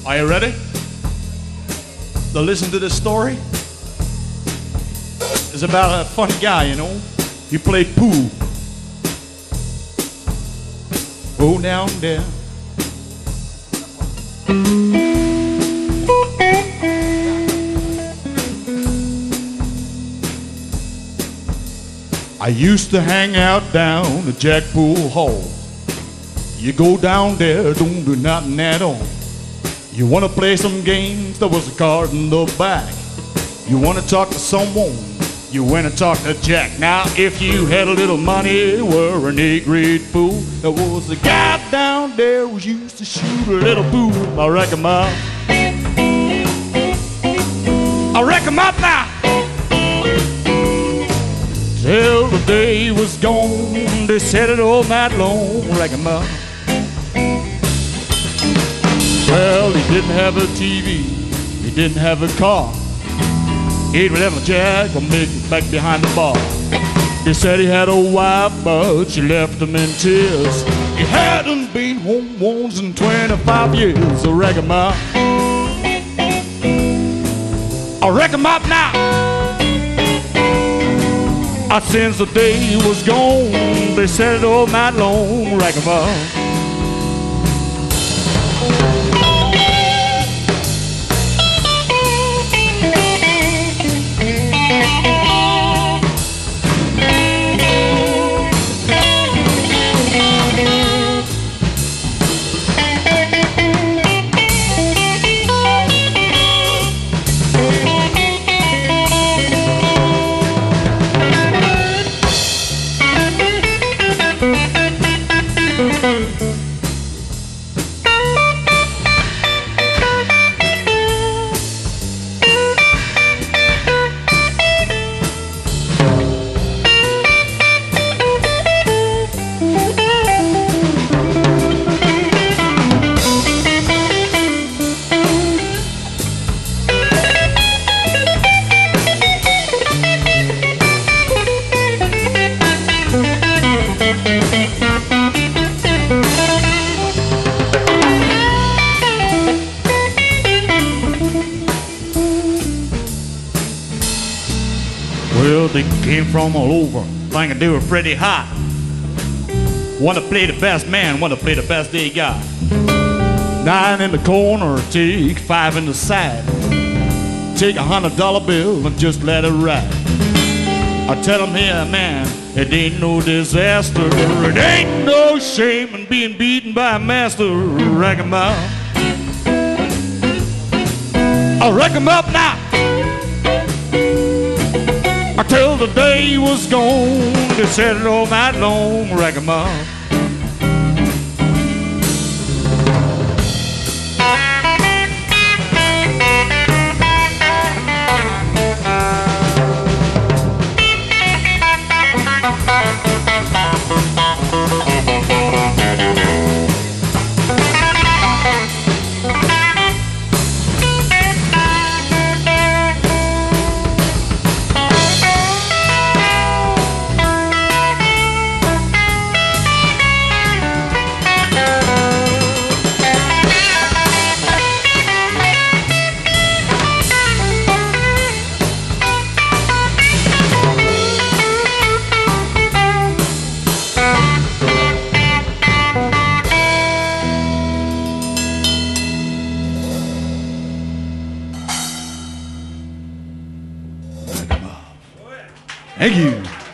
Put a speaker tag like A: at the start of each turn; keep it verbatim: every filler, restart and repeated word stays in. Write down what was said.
A: Are you ready to listen to this story? It's about a funny guy, you know. He played pool. Go down there. I used to hang out down at Jack Pool Hall. You go down there, don't do nothing at all. You want to play some games, there was a card in the back. You want to talk to someone, you went and talked to Jack. Now if you had a little money, were an eighth-grade fool. There was a guy down there who used to shoot a little pool. I wreck him up, I wreck him up now. Till the day was gone, they said it all night long, wreck him up. Well, he didn't have a T V, he didn't have a car. He'd never Jack or make it back behind the bar. They said he had a wife, but she left him in tears. He hadn't been home once in twenty-five years. I wreck him up, I wreck him up now. I since the day was gone, they said it all night long, wreck him up. Well, they came from all over, thinking they were pretty hot. Wanna play the best man, wanna play the best they got. Nine in the corner, take five in the side. Take a hundred dollar bill and just let it ride. I tell them here, man, it ain't no disaster. It ain't no shame in being beaten by a master. Rack 'em up, I'll rack 'em up now. Till the day was gone, they said it all night long, rack 'em up. Thank you.